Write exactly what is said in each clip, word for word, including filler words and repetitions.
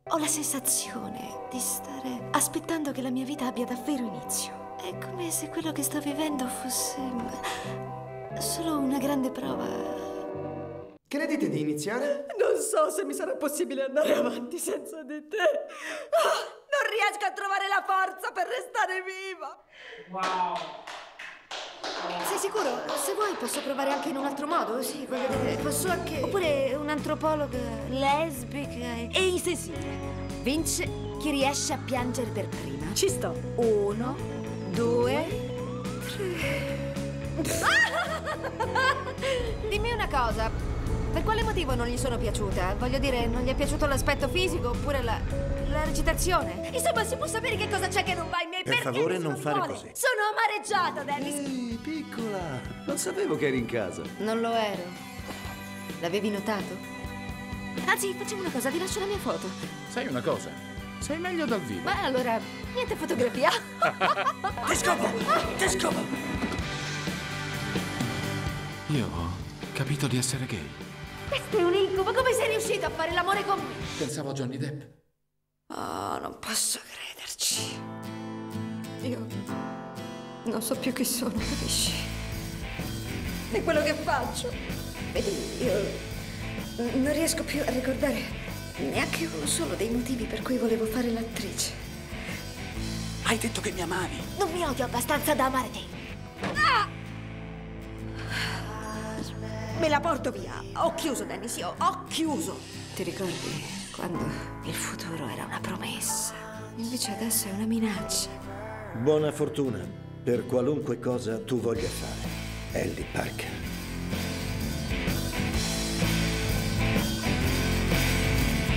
Ho la sensazione di stare aspettando che la mia vita abbia davvero inizio. È come se quello che sto vivendo fosse solo una grande prova. Credete di iniziare? Non so se mi sarà possibile andare avanti senza di te. Ah, non riesco a trovare la forza per restare viva. Wow. Sei sicuro? Se vuoi posso provare anche in un altro modo, sì, voglio dire, posso anche... Oppure un'antropologa lesbica e insensibile. Vince chi riesce a piangere per prima. Ci sto. Uno, due, tre... Dimmi una cosa, per quale motivo non gli sono piaciuta? Voglio dire, non gli è piaciuto l'aspetto fisico oppure la... la recitazione? Insomma, si può sapere che cosa c'è che non va in me? Per Perché favore, nessuno non fare vuole? così. Sono amareggiata, Dennis. Ehi, piccola! Non sapevo che eri in casa. Non lo ero. L'avevi notato? Anzi, facciamo una cosa, ti lascio la mia foto. Sai una cosa? Sei meglio dal vivo. Beh, allora, niente fotografia. Ti scopo! Ti scopo! Io ho capito di essere gay. Questo è un incubo, come sei riuscito a fare l'amore con me? Pensavo a Johnny Depp. Oh, non posso crederci. Io non so più chi sono, capisci? È quello che faccio. Vedi, io non riesco più a ricordare neanche uno solo dei motivi per cui volevo fare l'attrice. Hai detto che mi amavi. Non mi odio abbastanza da amare te. Ah! Me la porto via. Ho chiuso, Dennis, io ho chiuso. Ti ricordi quando il futuro era una promessa? Invece adesso è una minaccia. Buona fortuna per qualunque cosa tu voglia fare, Ellie Parker.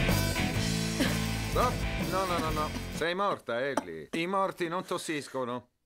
No, no, no, no, no. Sei morta, Ellie. I morti non tossiscono.